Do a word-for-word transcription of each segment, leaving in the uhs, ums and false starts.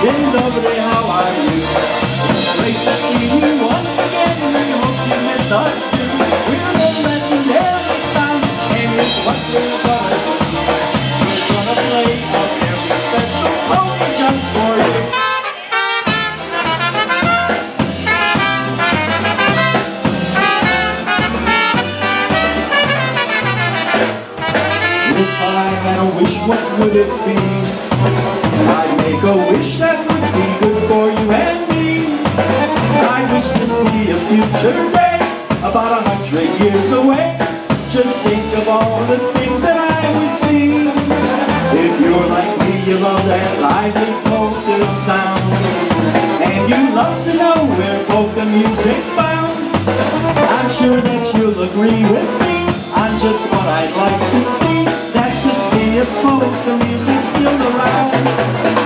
Hey lovely, how are you? Great to see you once again. We hope you miss us too. We're the legendary sound, and it's what we're gonna do. We're gonna play on every special polka just for you. If I had a wish, what would it be? I'd make a wish that would be good for you and me. I wish to see a future day, about a hundred years away. Just think of all the things that I would see. If you're like me, you love that lively polka sound, and you love to know where polka music's found. I'm sure that you'll agree with me on just what I'd like to see. That's to see if polka music's still around.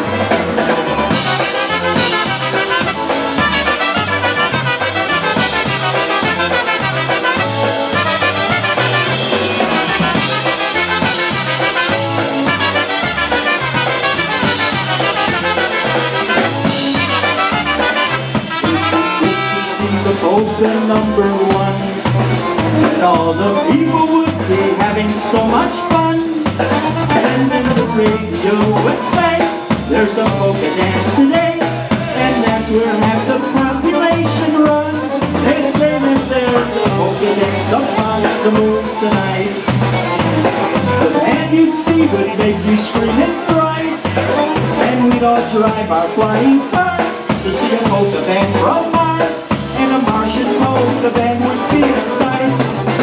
Polka number one, and all the people would be having so much fun. And then the radio would say, there's a polka dance today, and that's where half the population run. They'd say that there's a polka dance up on the moon tonight. The band you'd see would make you scream and fright, and we'd all drive our flying cars to see a polka band from Mars. And a Martian polka band would be a sight.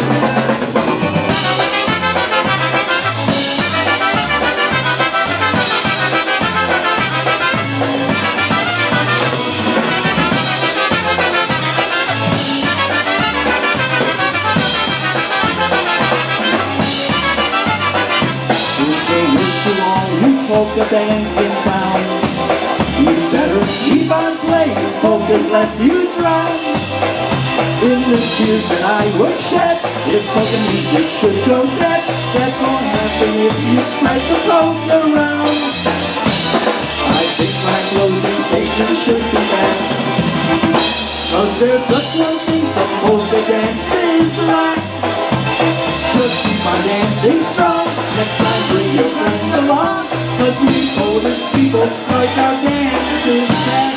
Okay, wish to all you polka bands in town, you better keep on playing polkas lest you drown in the tears that I would shed if polka music should go dead. That won't happen if you spread the polka around. I think my closing statement should be that, 'cause there's just one thing some polka dances lack. Just keep on dancing strong. Next time bring your friends along, 'cause we Polish people like our dances back.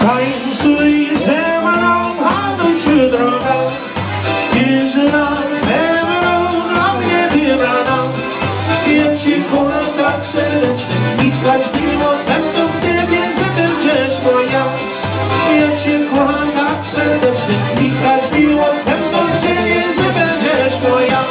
Tańcuj ze mną, Hanusiu droga, jest na pewno dla mnie wybrana. Ja cię kocham tak serdecznie i każdym oddam do ciebie zabędziesz moja. Ja cię kocham tak serdecznie i każdym oddam do ciebie zabędziesz moja.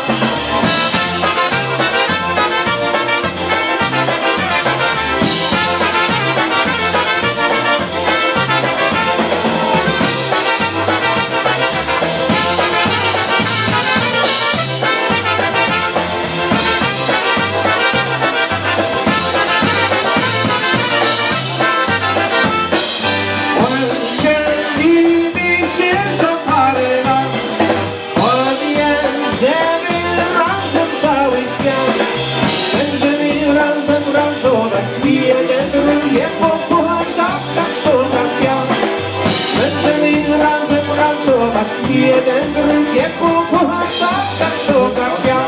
Jeden drugiego kochać tak, tak szukam ja.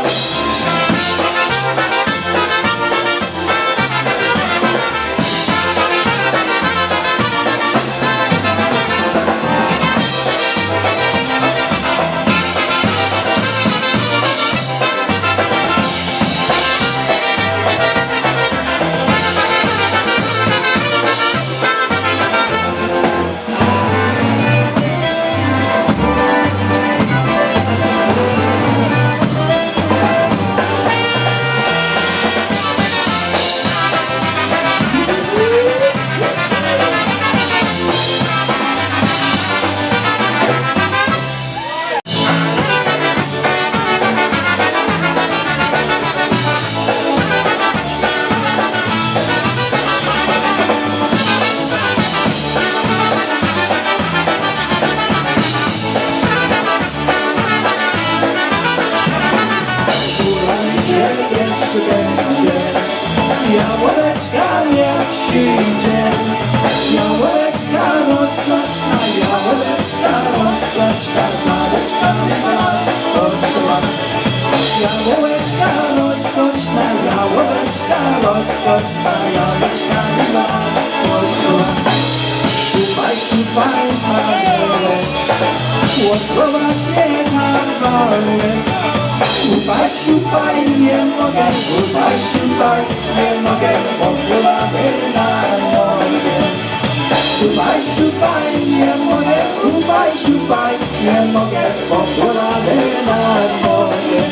Jabłeczka niech przyjdzie, jabłeczka rozkoszna, jabłeczka rozkoszna, jabłeczka rozkoszna, jabłeczka rozkoszna, jabłeczka rozkoszna, jabłeczka rozkoszna. Szupaj, szupaj, Panie, odprowadź mnie na wolę. Szupaj, szupaj, nie mogę, szupaj, szupaj, nie mogę, populamy na nogę. Szupaj, szupaj, nie mogę, szupaj, szupaj, nie mogę, populamy na nogę.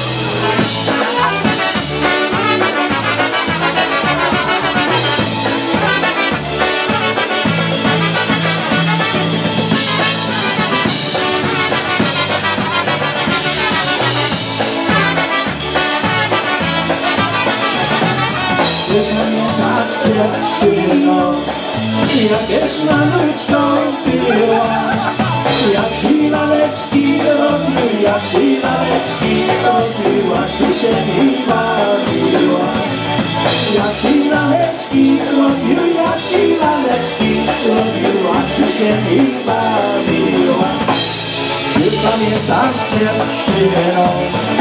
Pamiętasz dziewczyno, jakież maluczką była, jak ci laleczki robił, jak ci laleczki robiła, tu się mi bawiła. Jak ci laleczki robił, jak ci laleczki robiła, tu się mi bawiła. Czy pamiętasz dziewczyno,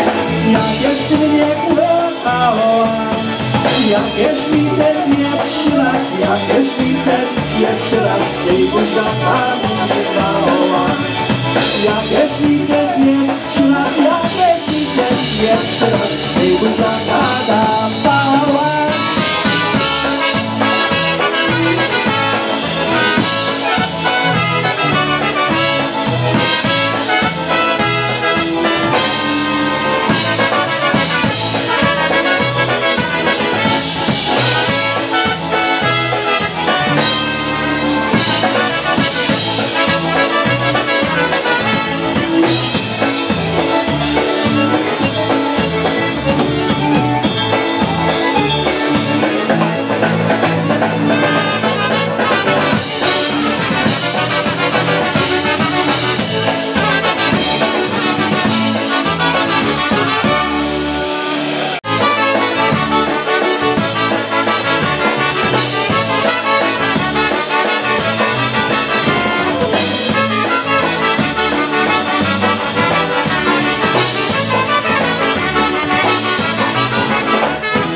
jakież ty mnie kochała? Jakież mi ten pierwszy raz, jakież mi ten pierwszy raz tej buziaka nazywała. Jakież mi ten pierwszy raz, jakież mi ten pierwszy raz tej buziaka dawała.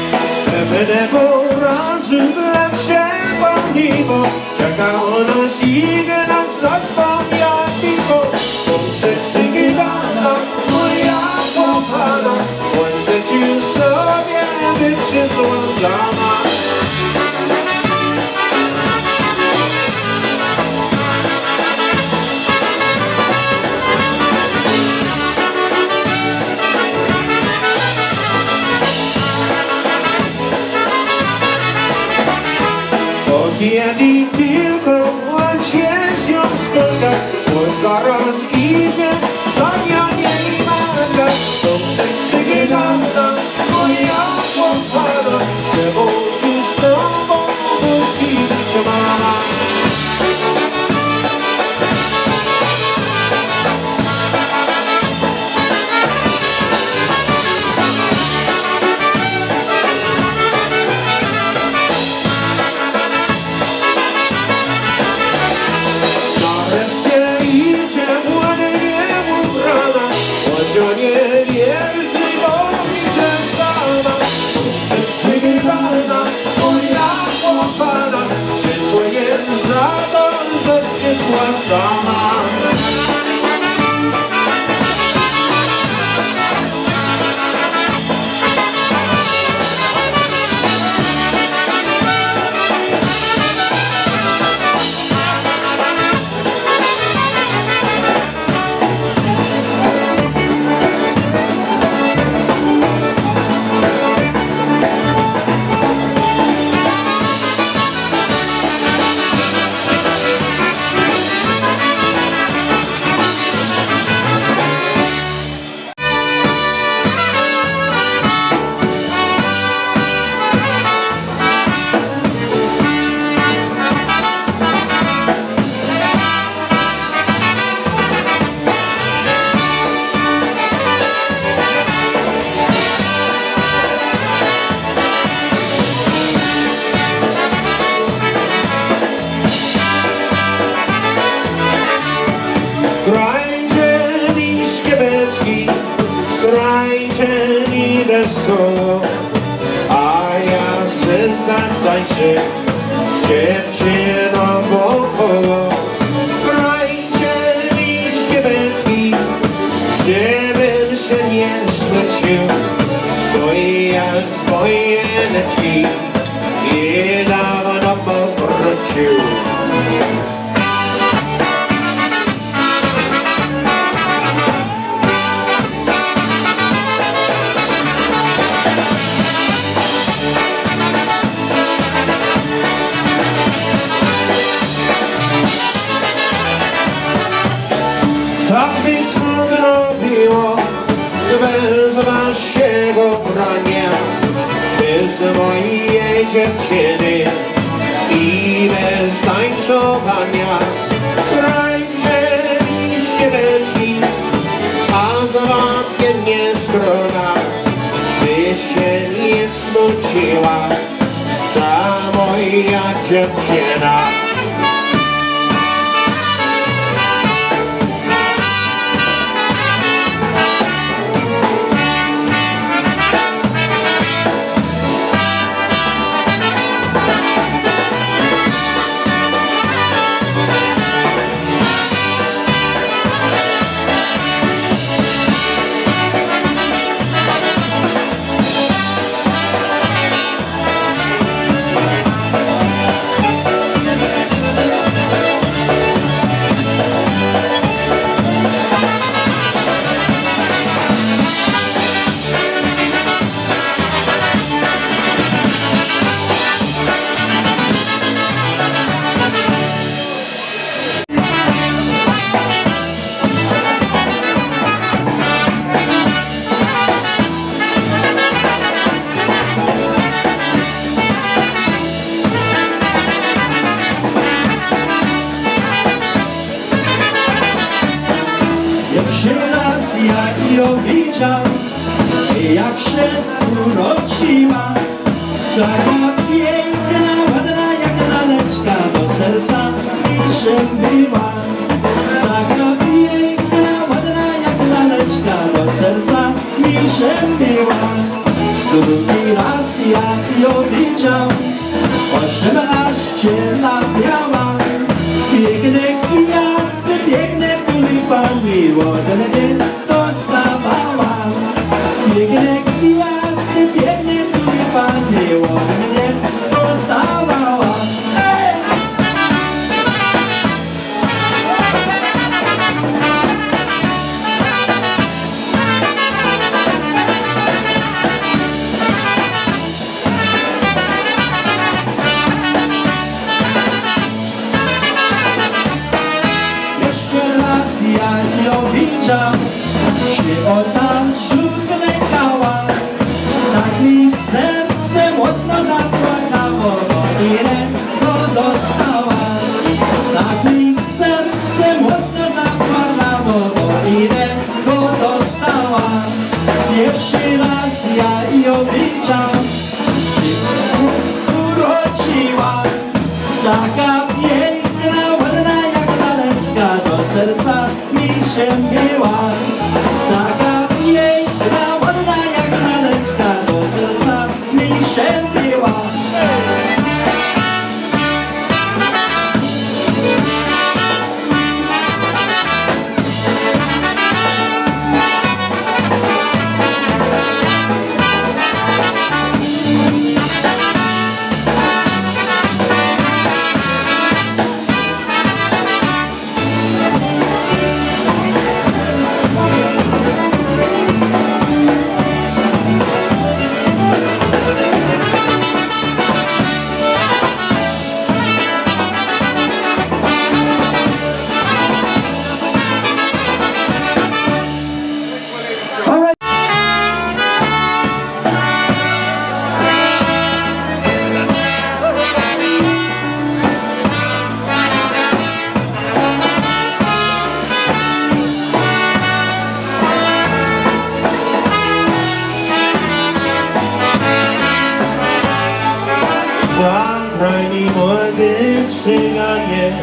Będę porażny lepsze paliwo, czeka na nas Idę nam zadzwonia tylko, poprzecygiwana moja kochana. Błądzę ci już sobie, wyczytła dama. Kiedy tylko łacięcią skoka, bo zaraz idzie zamianie i maga. To przecygiwana moja kochana, czemu już z tobą musić mama. Nie wierzy, bo widzę sama. Przecygiwana moja kochana, dziękuję za to, że przyszła sama. Grajcie niskie beczki, grajcie mi wesoło, a ja se zatańczę z dziewczyną wokoło. Grajcie niskie beczki, żebym się nie zmęczył, bo ja z wojeneczki niedawno powrócił. Tak mi smutno było, bez waszego brania, bez mojej dziewczyny i bez tańcowania. Grajcie niskie beczki, a za wamkiem nie strona, by się nie smuciła ta moja dziewczyna. jak ją widział, jak się urodziła. Taka piękna, ładna jak laleczka, do serca mi się była. Taka piękna, ładna jak laleczka, do serca mi się była. Drugi raz jak ją widział, osiemnaście lat miała. Piękna ode mnie dostawała. Piękne kwiaty, pięknie tuje Pani ode mnie dostawała. Hey! Ja ją widział, się ona żugnękała. Tak mi serce mocno zapłakało, bo i ręko dostała. Tak mi serce mocno zapłakało, bo i ręko dostała. Pierwszy raz ja ją widział, gdy urodziła. Taka piękna, ładna jak laleczka, do serca mi się biła. Taka piękna, ładna jak laleczka, do serca mi się biła. Zagraj mi młody cyganie,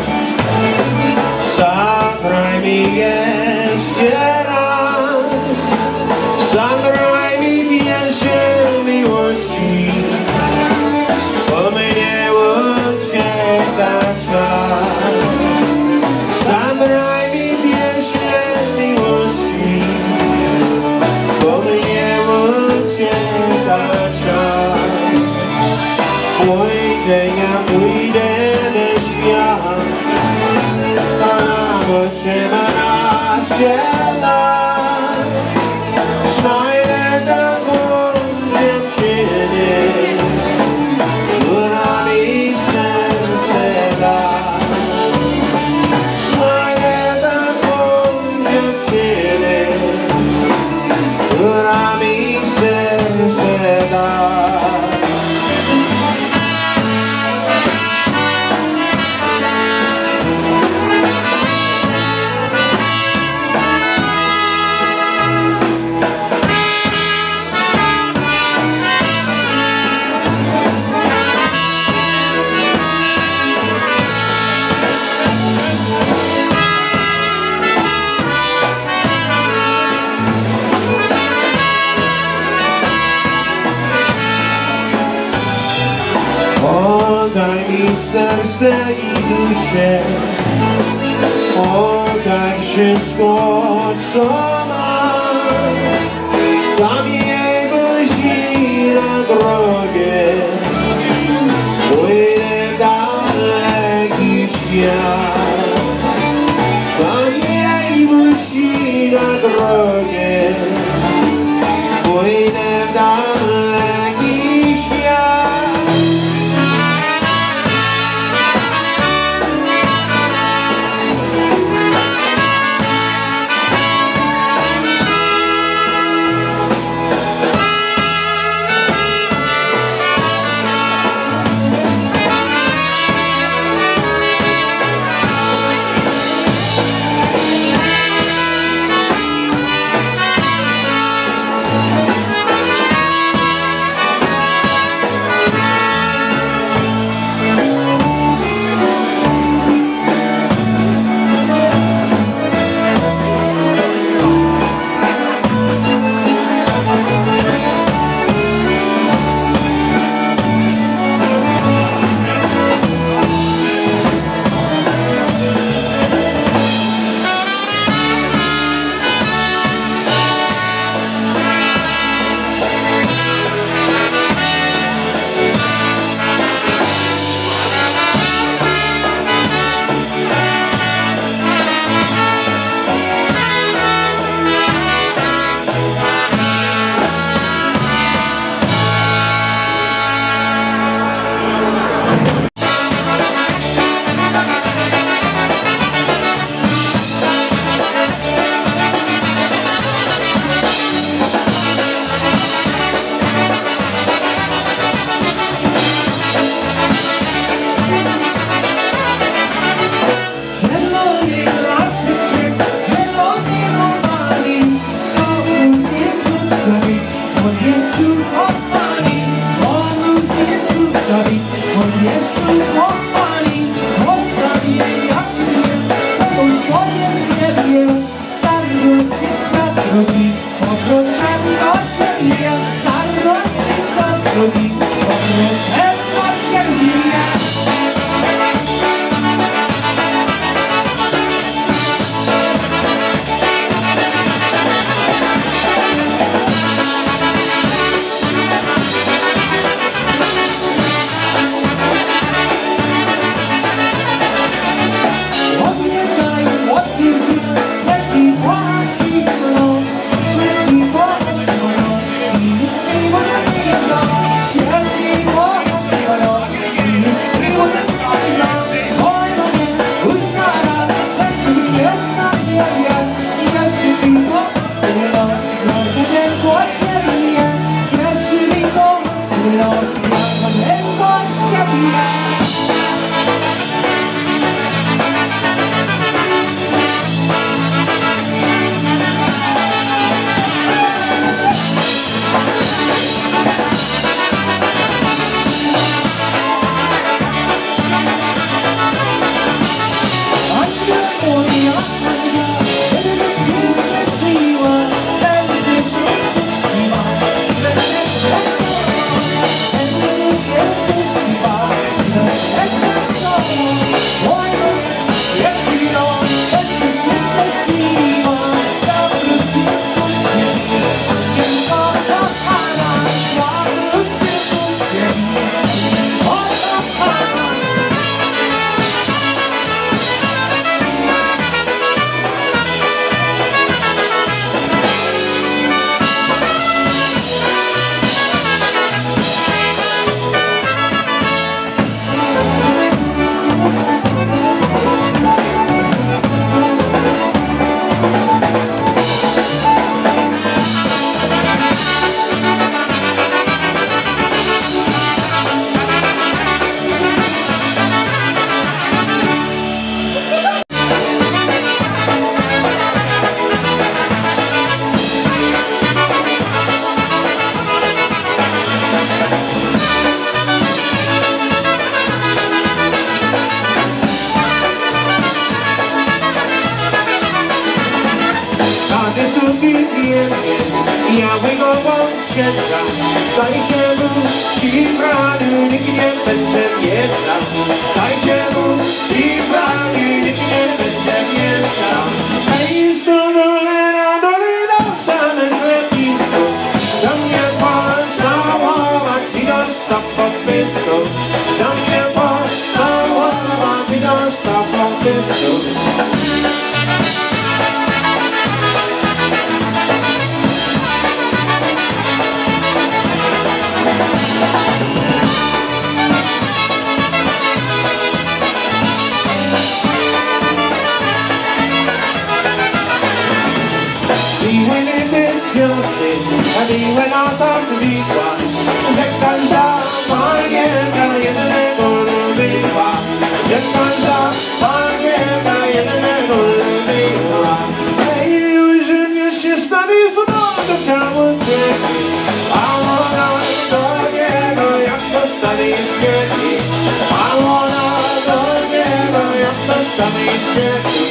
zagraj mi jeszcze raz. Zagraj mi pieśń miłości, bo mnie ucieka czas. Zagraj mi pieśń miłości, bo mnie ucieka czas. Pójdę, ja pójdę do świat, a na oczy ma naście lat. Znajdę taką dziewczynę, która mi serce da. Znajdę taką dziewczynę, która mi serce da. Oddaj mi serce i duszę, oddaj wszystko, co mam. Dam jej buzi na drogę, pójdę w daleki świat. Dam jej buzi na drogę, pójdę w daleki świat. zostawi, powietrzu chłopali, zostawi jak mnie, czego sobie nie wie, zarzucić za drogi, powrotem do ciebie, zarzucić za drogi, powrotem do ciebie. Ja wygował księdza, daj się mu ci braniu, nikt nie będzie mieszał. Daj się mu ci braniu, nikt nie będzie mieszał. Ej, z dole na dolina, samym lepisku, do mnie pocałować i dostał podpisku. Do mnie pocałować i dostał podpisku. Miłe lata wikła, że każda panienka jednego lubiła, że każda panienka jednego lubiła. Ej, już mnie się stanie znowu ciało ciebie, a ona do niego jak dostanie z ciebie, a ona do niego jak dostanie z ciebie.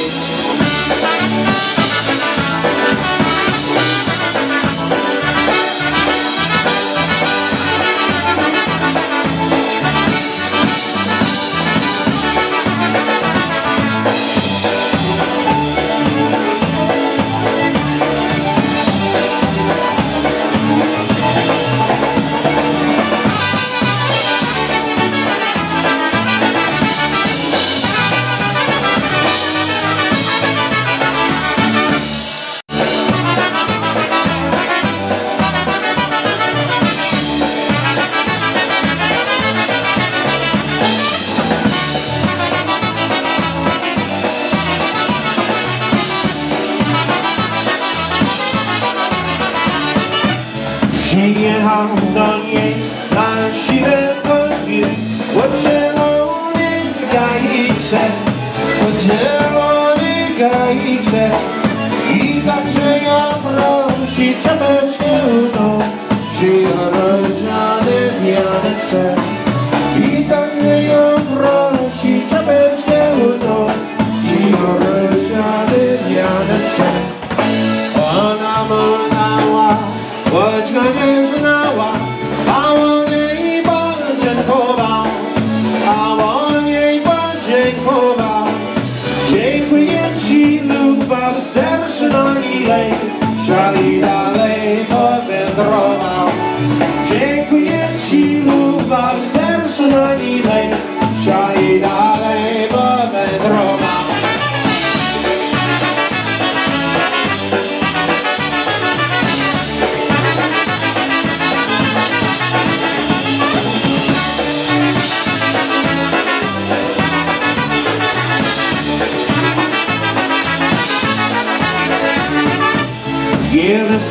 Przyjechał do niej na siwe konie, po czerwonej gajice, po czerwonej gajice. I także ja prosi czapeczkę udą, przy rozżanej wiance.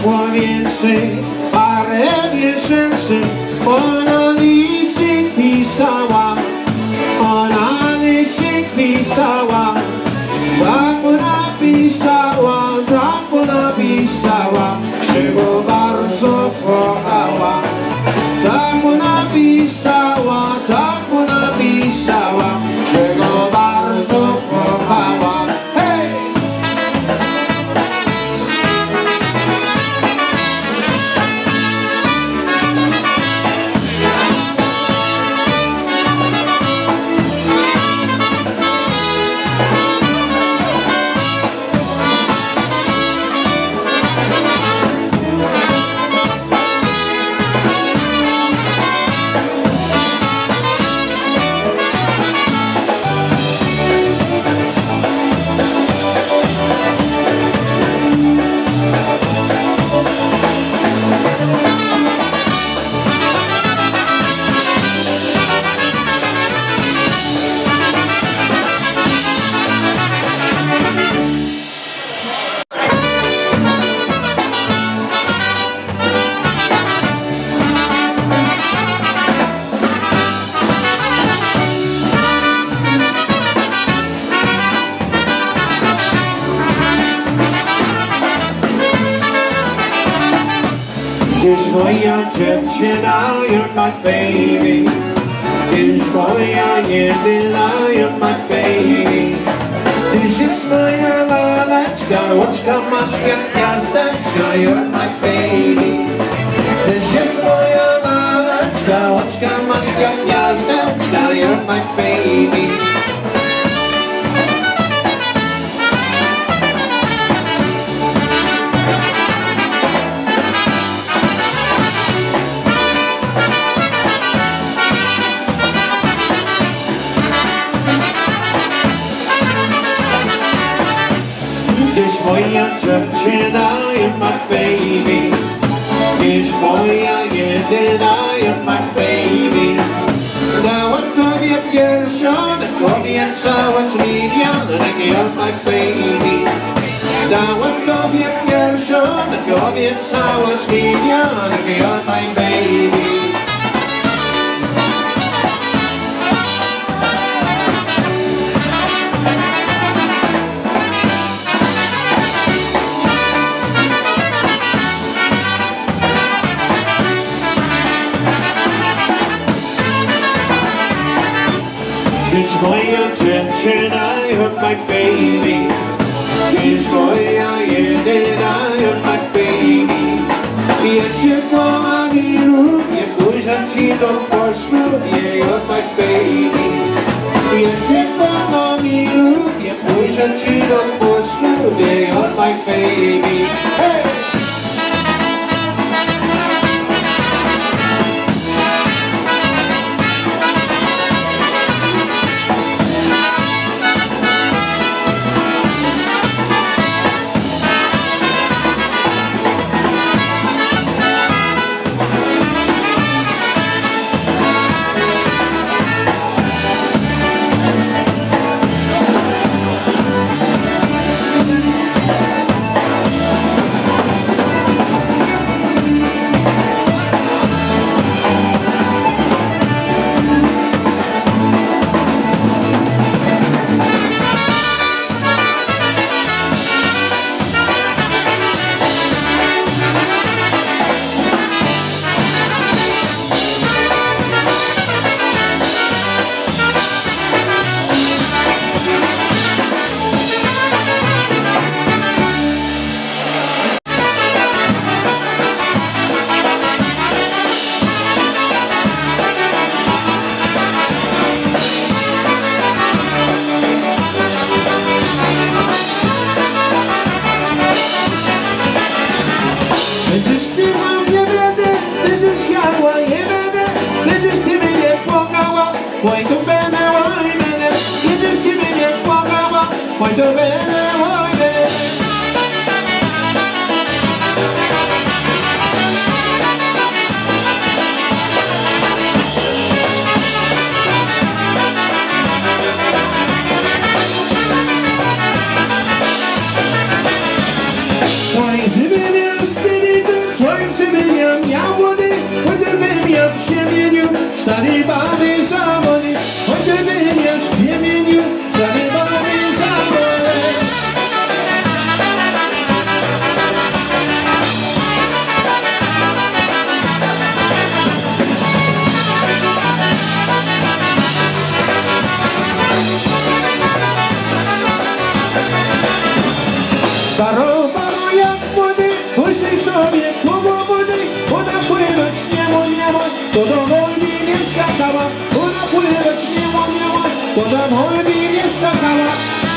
szło więcej, parę miesięcy. Ona listy pisała, ona listy pisała. Tak mu napisała, tak mu napisała, że go bardzo kochała. Tak mu napisała, tak mu napisała, że go bardzo kochała. Hej! Gdzieś moja dziewczyna, you're my baby. Gdzieś moja jedyna, you're my baby. Tyś jest moja laleczka, oczka masz jak gwiazdeczka, you're my baby. Tyś jest moja laleczka, oczka masz jak gwiazdeczka, you're my baby. Gdzieś moja dziewczyna, you're my baby. Gdzieś moja jedyna, you're my baby. Dałam tobie pierścionek, obiecałaś mi wianek, you're my baby. Dałam tobie pierścionek, obiecałaś mi wianek, you're my baby. Gdzieś moja dziewczyna, you're my baby. Gdzieś moja jedyna, you're my baby. Ja cię kocham i lubię, pójdę ci do poślubie, you're my baby. Ja cię kocham i lubię, pójdę ci do poślubie, you're my baby. Hey! Będziesz śpiewał, nie będę, będziesz jadła, nie będę, będziesz ty mnie płakała, oj to będę, oj będę, będziesz ty mnie płakała, oj to będę, oj będę. Why is it in your spirit? napływać nie umiała, bo za nogi nie skakała.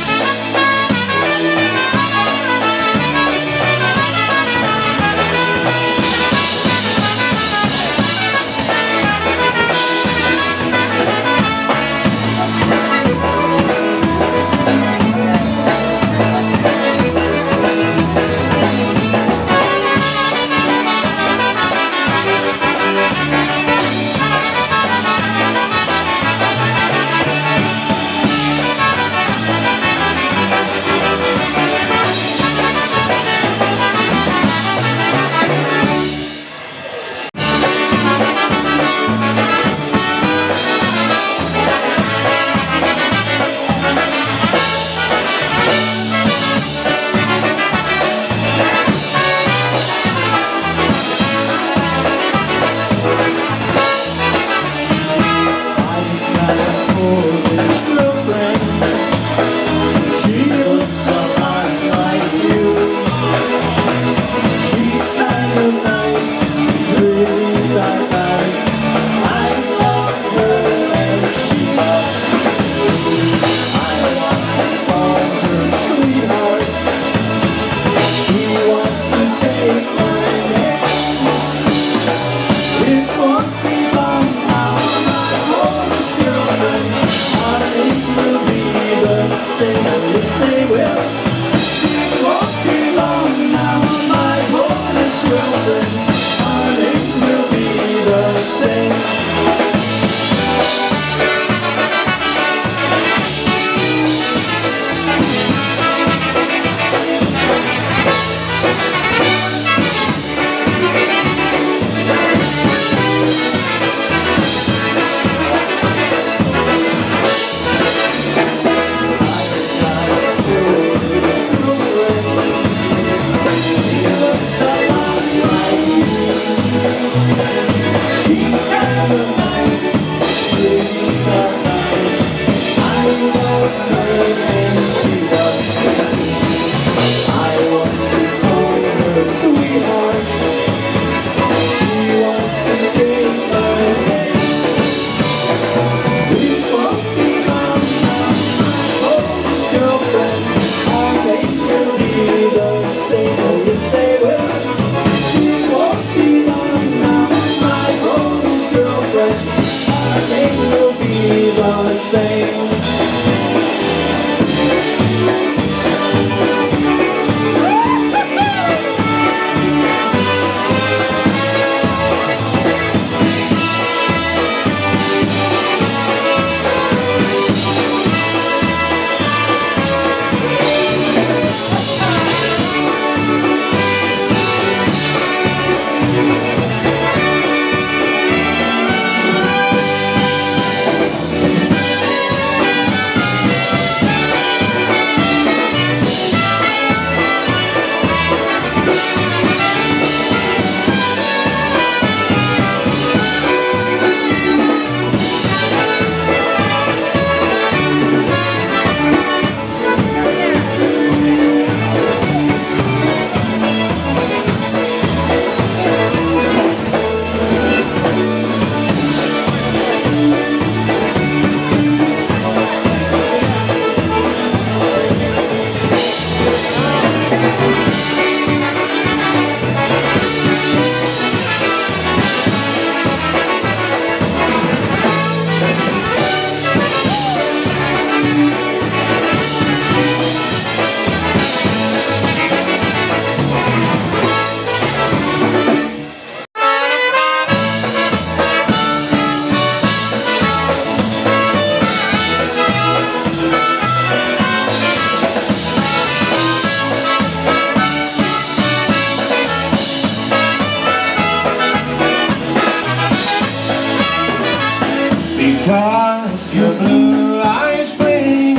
Because your blue eyes bling,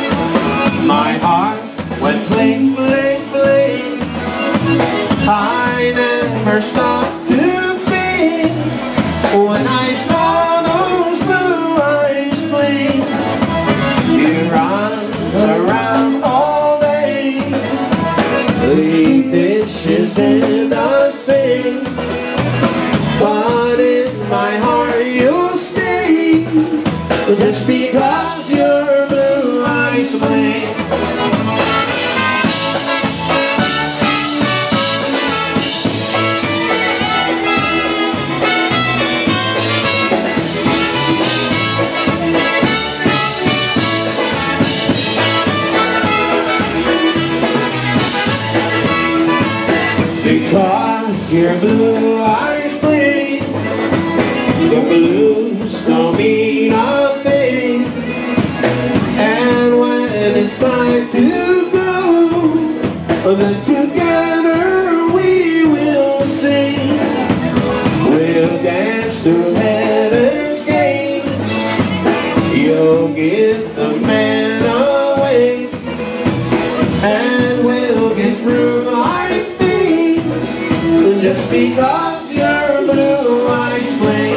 my heart went bling, bling, bling. I never stopped to think when I saw those blue eyes blink. You run around all day, leave dishes in the sink, but in my heart you'll stay. Just because your blue eyes blink. Because your blue eyes blink, the blues don't mean a thing. And when it's time to go, then together we will sing. We'll dance to heaven's gates. You'll give the man away, and we'll get through, I think, just because your blue eyes blink.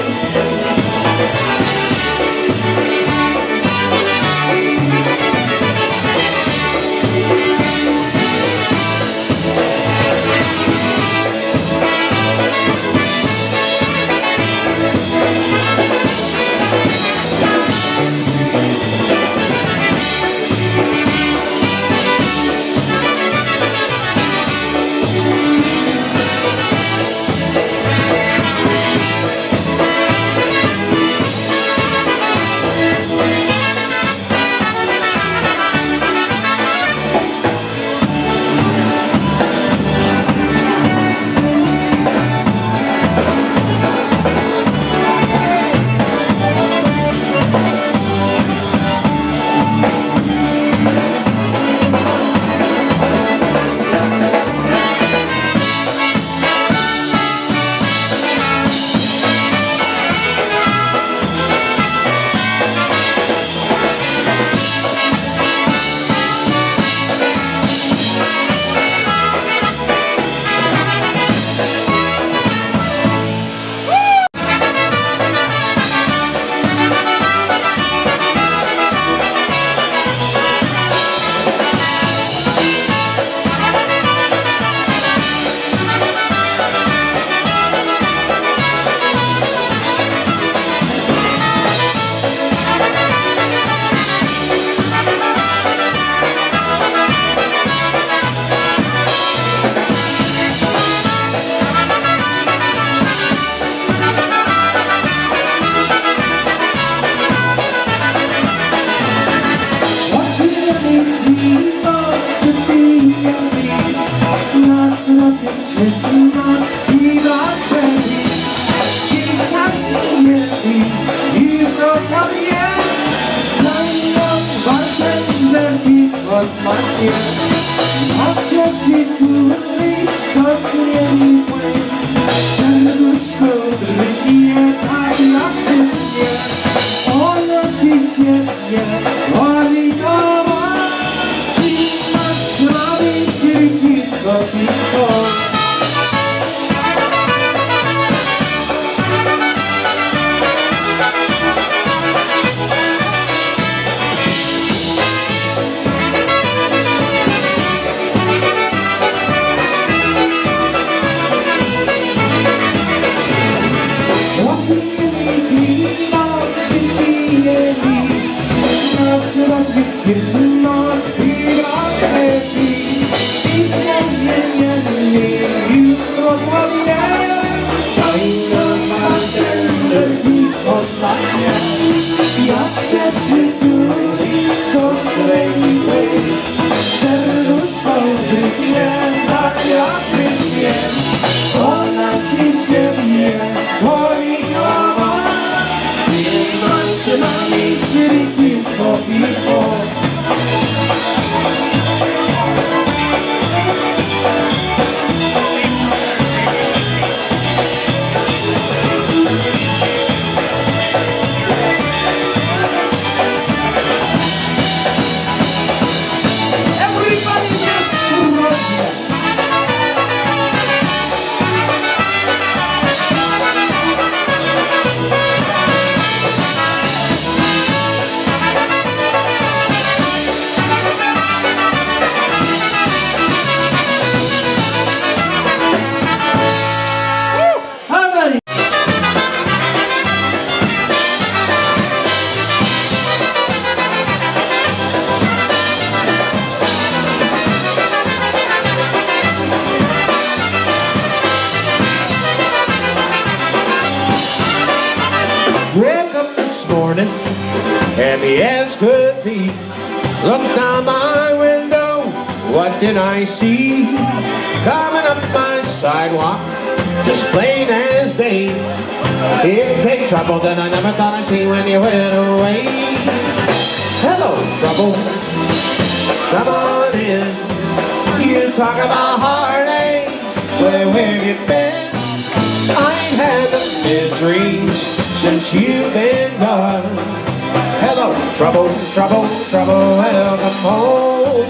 heavy as could be. Looked down my window, what did I see? Coming up my sidewalk, just plain as day. It came trouble that I never thought I'd see when you went away. Hello, trouble, come on in. You talk about heartache, well, where you been? I ain't had the misery since you've been gone. Hello, trouble, trouble, trouble, welcome home.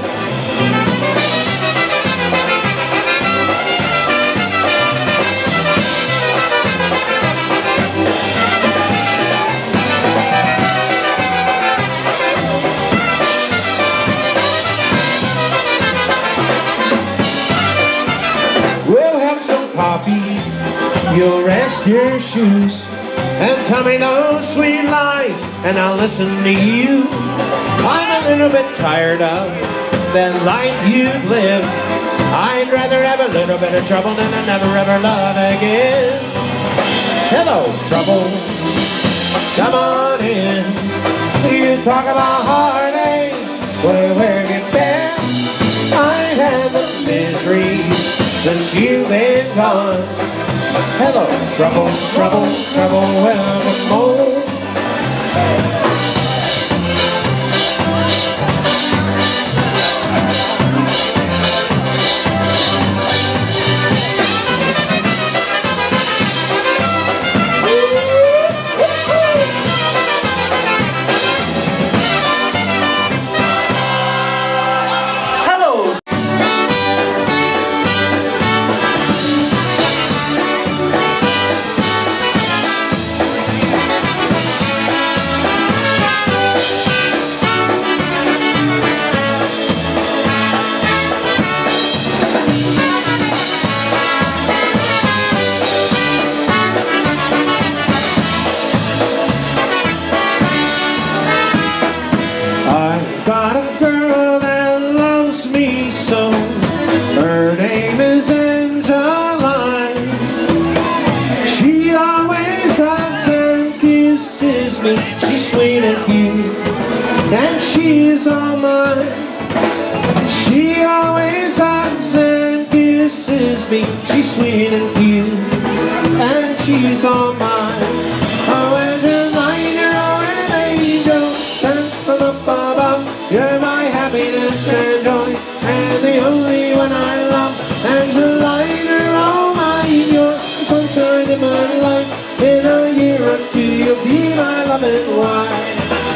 We'll have some coffee, you'll rest your shoes and tell me those sweet lies, and I'll listen to you. I'm a little bit tired of the life you've lived. I'd rather have a little bit of trouble than I never ever love again. Hello, trouble, come on in. You talk about heartache, well, where you been? I had the misery since you've been gone. Hello, trouble, trouble, trouble, welcome home. Got a girl that loves me so. Her name is Angeline. She always hugs and kisses me. She's sweet and cute, and she's all mine. She always hugs and kisses me. She's sweet and cute, and she's all mine. Oh, Angeline, you're an angel sent from above. You're my happiness and joy, and the only one I love. Angeline, you're all mine. You're the sunshine in my life. In a year or two, you'll be my loving wife.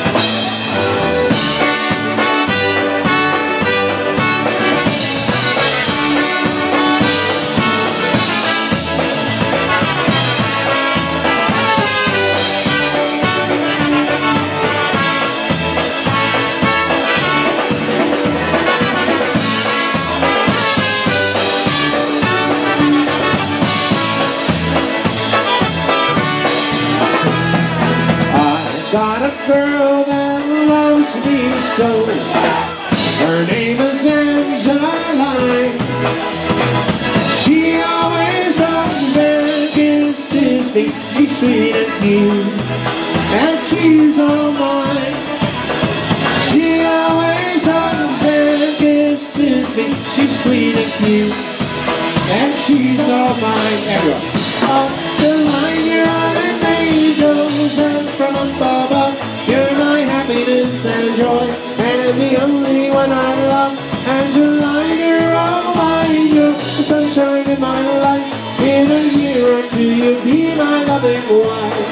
Got a girl that loves me so. Her name is Angeline. She always hugs and kisses me. She's sweet and cute, and she's all mine. She always hugs and kisses me. She's sweet and cute, and she's all mine. Everyone. Up the line, you're an angel sent from above. You're my happiness and joy, and the only one I love. Angeline, you're all mine. You're the sunshine in my life. In a year or two, you'll be my loving wife.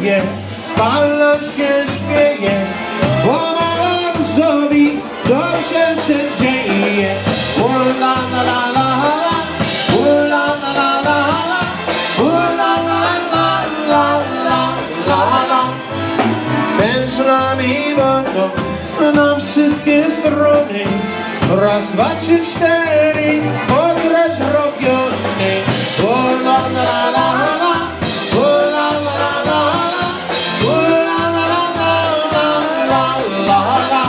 wie, Pan się śmieje, bo mam sobie dobrze się dzieje. Ula la la la la, ula la la la la, ula la la la la la la. Pędzlami będą na wszystkie strony, raz, dwa, trzy, cztery, portret zrobiony. Ula la la la la, ula la la la la, ula la la la la la la.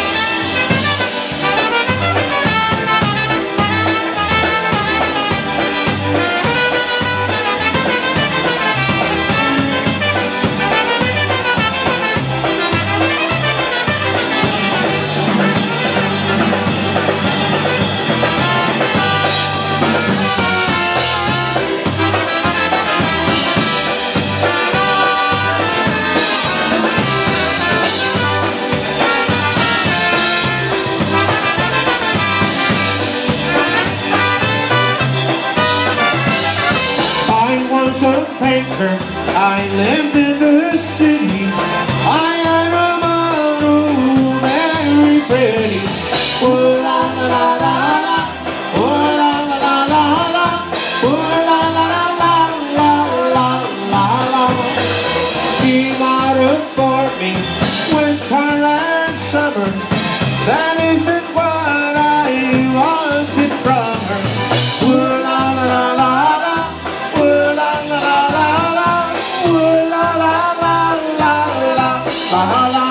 Painter, I lived in the city. I had a model, very pretty. Oh la la la la la, oh la la la la la, oh la la la la la la la. She modeled for me winter and summer. That isn't what I wanted from her. Oh la la la la la, oh la la la la la, oh la la la la la la la.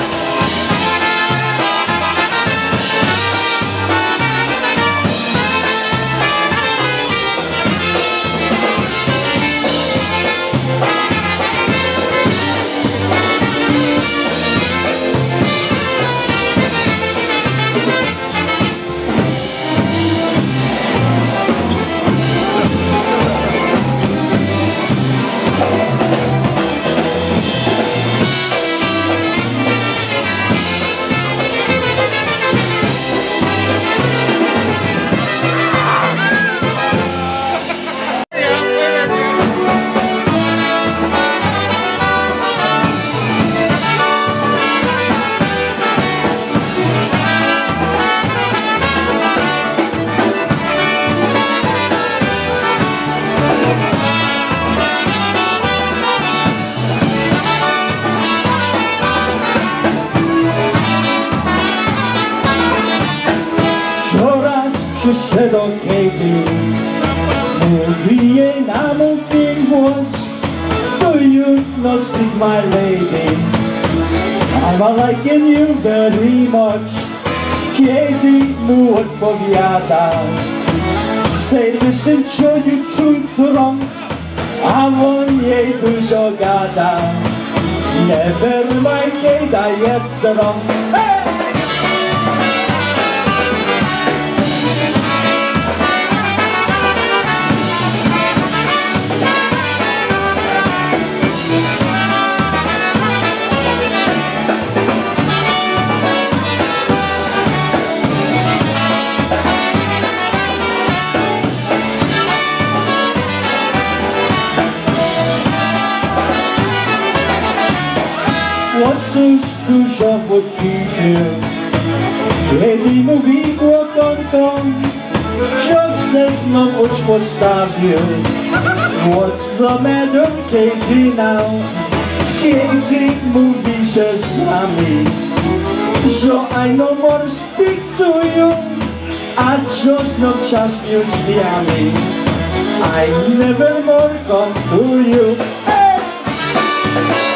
Przyszedł Katie, mówi jej na mój głos, do you not speak my lady, I'm liking you very much. Katie mu odpowiada, say listen Joe, you too drunk, a on jej dużo gada, never mind Kate, jest wrong. Hey! Cóż dużo wypił, kiedy mówi głodonką, że se znów już postawił. What's the matter, Katie, now? Katie mówi, że sami, że I no more speak to you, a just no czas już dniami. I never more come to you. Hey!